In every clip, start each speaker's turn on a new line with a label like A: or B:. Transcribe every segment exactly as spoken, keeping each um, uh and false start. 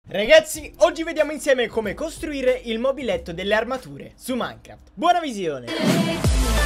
A: Ragazzi, oggi vediamo insieme come costruire il mobiletto delle armature su Minecraft. Buona visione!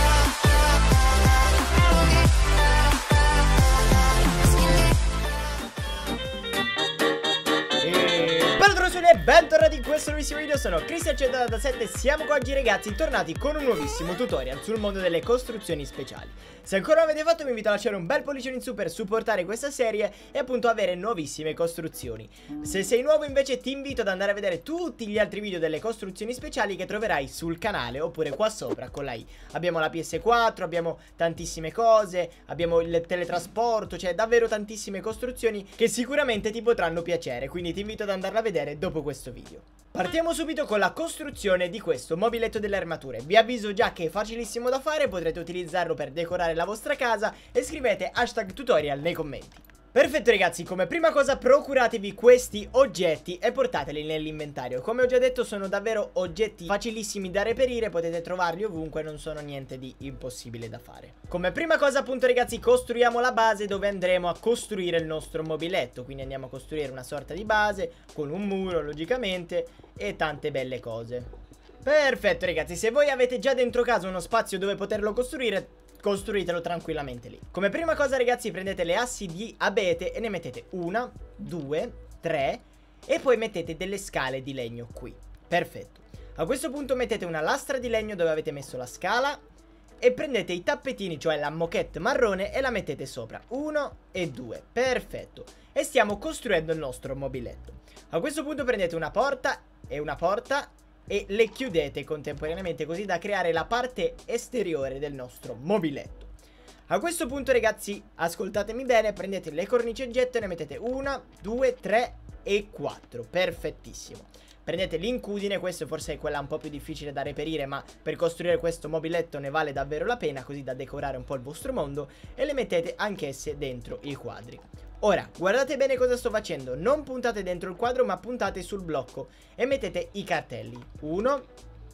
A: E bentornati in questo nuovissimo video, sono Cristian centonovantasette e siamo qua oggi ragazzi tornati con un nuovissimo tutorial sul mondo delle costruzioni speciali. Se ancora non l'avete fatto vi invito a lasciare un bel pollicione in su per supportare questa serie e appunto avere nuovissime costruzioni. Se sei nuovo invece ti invito ad andare a vedere tutti gli altri video delle costruzioni speciali che troverai sul canale oppure qua sopra con la i. Abbiamo la P S quattro, abbiamo tantissime cose, abbiamo il teletrasporto, cioè davvero tantissime costruzioni che sicuramente ti potranno piacere, quindi ti invito ad andarla a vedere dopo questo video. Partiamo subito con la costruzione di questo mobiletto delle armature. Vi avviso già che è facilissimo da fare, potrete utilizzarlo per decorare la vostra casa e scrivete hashtag tutorial nei commenti. Perfetto ragazzi, come prima cosa procuratevi questi oggetti e portateli nell'inventario. Come ho già detto sono davvero oggetti facilissimi da reperire, potete trovarli ovunque, non sono niente di impossibile da fare. Come prima cosa appunto ragazzi costruiamo la base dove andremo a costruire il nostro mobiletto. Quindi andiamo a costruire una sorta di base con un muro logicamente e tante belle cose. Perfetto ragazzi, se voi avete già dentro casa uno spazio dove poterlo costruire, costruitelo tranquillamente lì. Come prima cosa ragazzi prendete le assi di abete e ne mettete una, due, tre e poi mettete delle scale di legno qui. Perfetto. A questo punto mettete una lastra di legno dove avete messo la scala e prendete i tappetini, cioè la moquette marrone, e la mettete sopra. Uno e due. Perfetto. E stiamo costruendo il nostro mobiletto. A questo punto prendete una porta e una porta e le chiudete contemporaneamente così da creare la parte esteriore del nostro mobiletto. A questo punto ragazzi ascoltatemi bene, prendete le cornici oggetto e ne mettete una, due, tre e quattro. Perfettissimo. Prendete l'incudine, questo forse è quella un po' più difficile da reperire, ma per costruire questo mobiletto ne vale davvero la pena, così da decorare un po' il vostro mondo, e le mettete anch'esse dentro i quadri. Ora, guardate bene cosa sto facendo, non puntate dentro il quadro ma puntate sul blocco e mettete i cartelli. uno,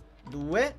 A: due,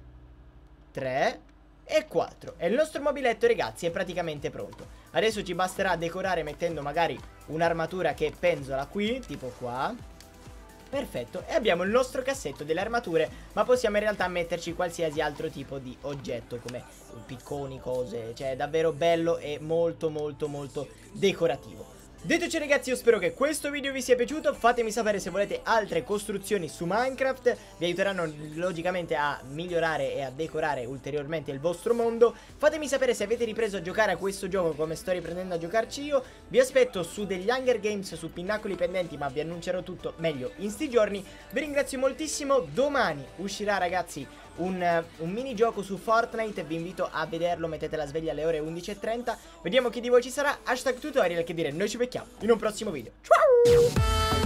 A: tre e quattro. E il nostro mobiletto ragazzi è praticamente pronto. Adesso ci basterà decorare mettendo magari un'armatura che penzola qui, tipo qua. Perfetto, e abbiamo il nostro cassetto delle armature, ma possiamo in realtà metterci qualsiasi altro tipo di oggetto come picconi, cose, cioè è davvero bello e molto molto molto decorativo. Detto ciò ragazzi, io spero che questo video vi sia piaciuto. Fatemi sapere se volete altre costruzioni su Minecraft, vi aiuteranno logicamente a migliorare e a decorare ulteriormente il vostro mondo. Fatemi sapere se avete ripreso a giocare a questo gioco come sto riprendendo a giocarci io. Vi aspetto su degli Hunger Games, su Pinnacoli Pendenti, ma vi annuncerò tutto meglio in sti giorni. Vi ringrazio moltissimo. Domani uscirà ragazzi Un, uh, un minigioco su Fortnite, vi invito a vederlo, mettete la sveglia alle ore undici e trenta. Vediamo chi di voi ci sarà, hashtag tutorial, che dire, noi ci becchiamo in un prossimo video. Ciao!